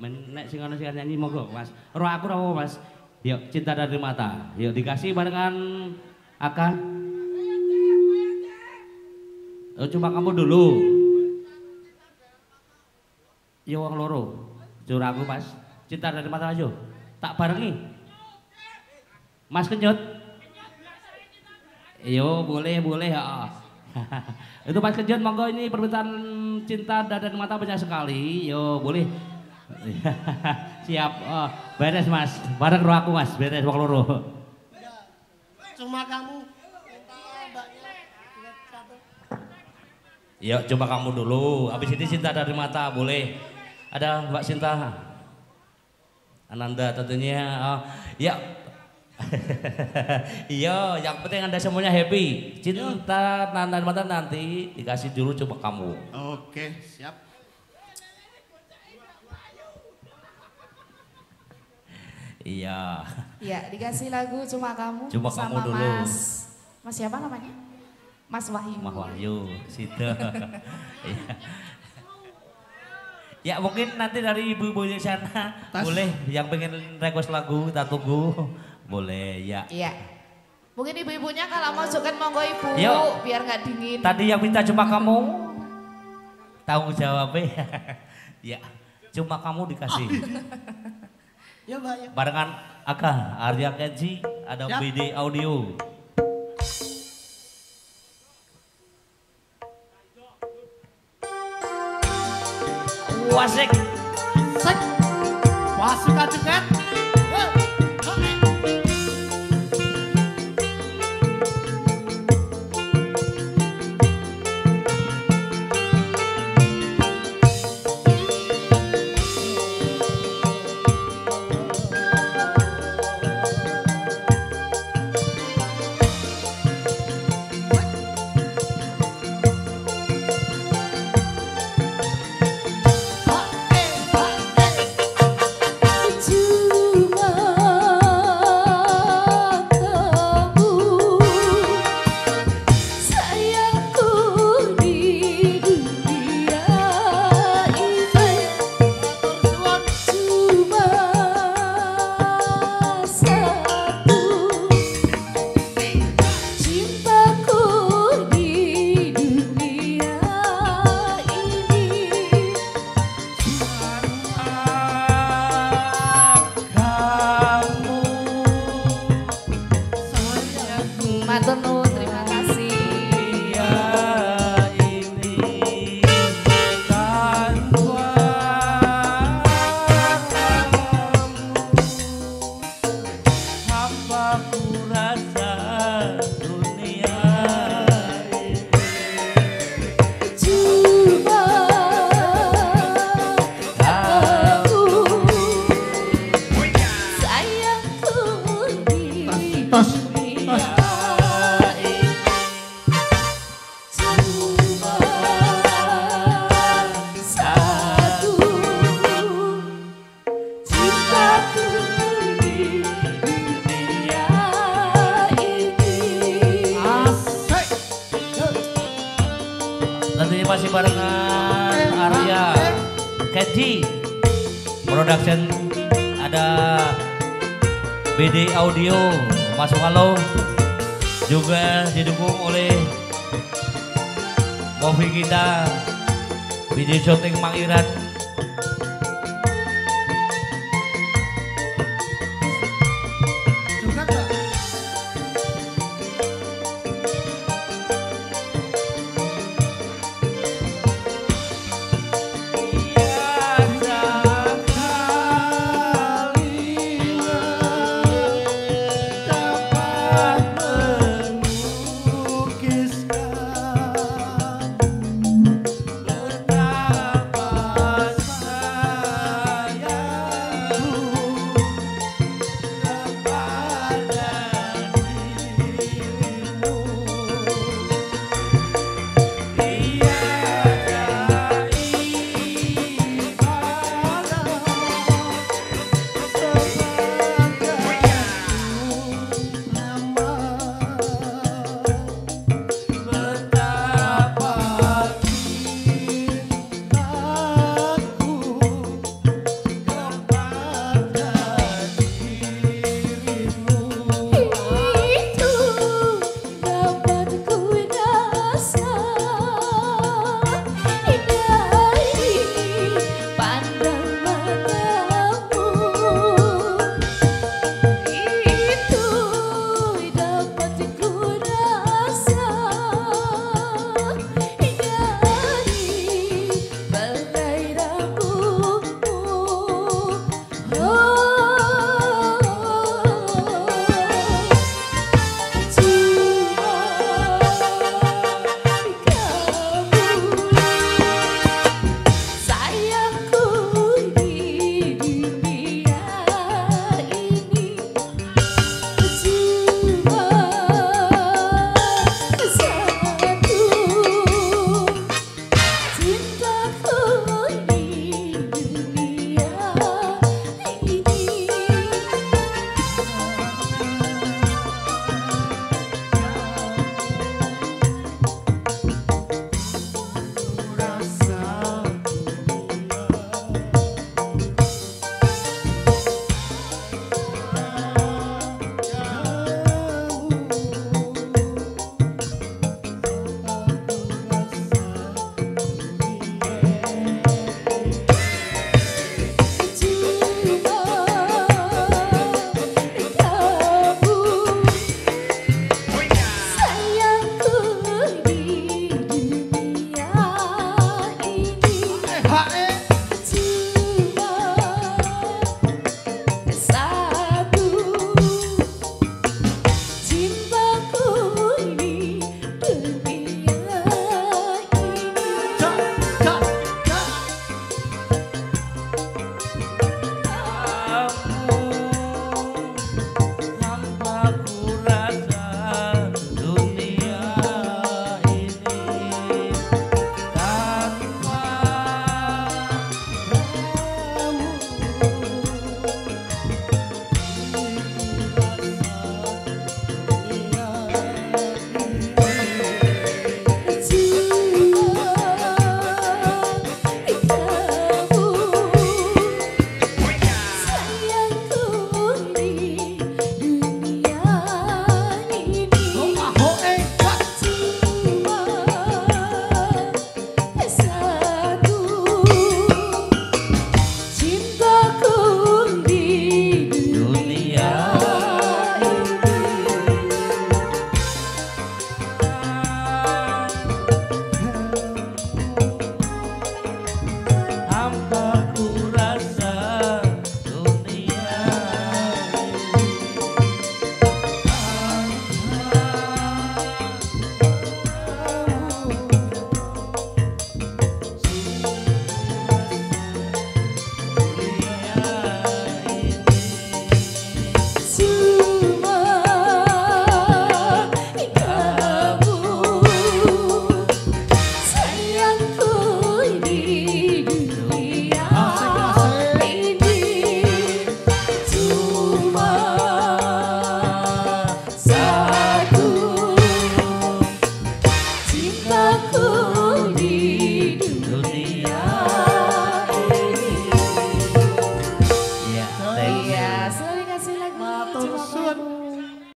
nek sing ana sing nyanyi monggo Mas. Roh aku ora apa Mas. Yuk cinta dari mata. Yuk dikasih barengan Aka. Oh, cuma kamu dulu. Yo wong loro. Curah aku Mas. Cinta dari mata ayo. Tak barengi. Mas Kenyut. Yo boleh ya. Itu Mas Kenyut monggo ini permintaan cinta dari mata banyak sekali. Yo boleh. Siap. Oh, beres Mas. Bareng roh aku Mas. Beres wong loro. Cuma kamu. Yuk coba kamu dulu. Habis ini cinta dari mata boleh. Ada Mbak Sinta. Ananda tentunya. Oh, ya. Iya, yang penting Anda semuanya happy. Cinta dari mata nanti dikasih dulu coba kamu. Oke, siap. Iya. Iya, dikasih lagu Cuma Kamu Cuma sama kamu dulu. Mas siapa namanya? Mas Wahyu. Mas Wahyu, situ. Iya. Ya mungkin nanti dari ibu-ibu di sana boleh yang pengen request lagu kita tunggu. Boleh ya. Iya. Mungkin ibu-ibunya kalau mau joget monggo ibu, Yuk. biar nggak dingin. Tadi yang minta cuma kamu. Tahu jawabnya. Ya, cuma kamu dikasih. Ya Mbak ya. Barengan Aka, Arya Kenji, ada Yap. BD Audio. Wasik. Sek. Wah suka joget. Matur nuwun, terima kasih. Tentunya masih barengan Arya Kenji Production, ada BD Audio Mas Walo, juga didukung oleh movie kita video syuting Mang Iran. Joget Mbak. Betapa Hamba